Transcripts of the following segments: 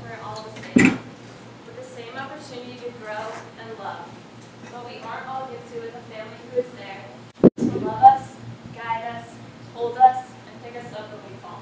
we're all the same, with the same opportunity to grow and love. But we aren't all gifted with a family who is there to love us, guide us, hold us, and pick us up when we fall.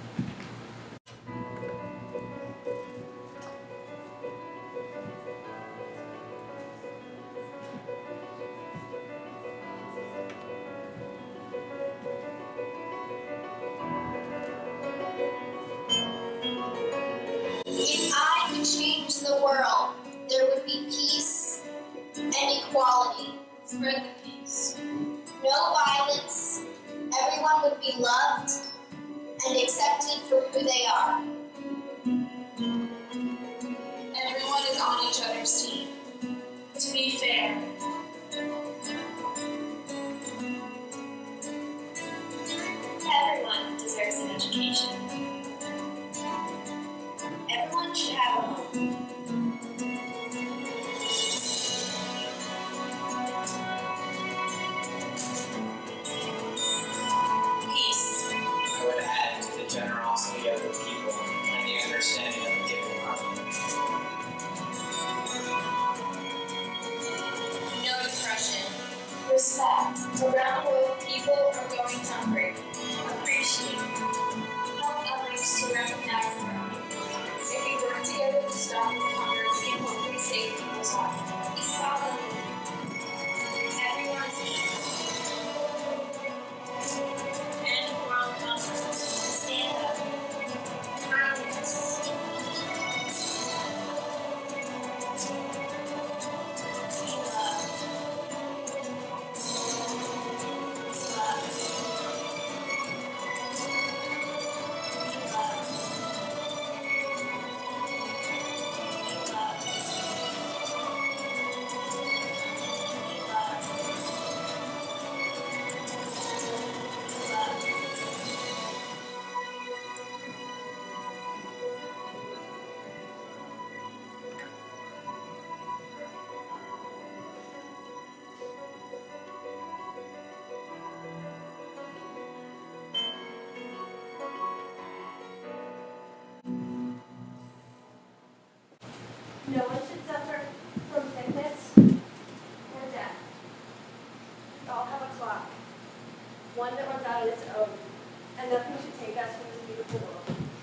If I could change the world, there would be peace and equality. Spread the peace. No violence. Everyone would be loved and accepted for who they are. Everyone is on each other's team. To be fair. Everyone deserves an education. Everyone should have a home. Peace. I would add to the generosity of the people and the understanding of the giving heart. No depression. Respect. Around the world, people are going hungry. Appreciate. Help others to recognize their own. If we work together to stop the hunger, we can hopefully save people's lives. Equality. Everyone's equal. End world hunger. Stand up. Kindness. We love. No one should suffer from sickness or death. We all have a clock, one that runs out on its own, and nothing should take us from this beautiful world.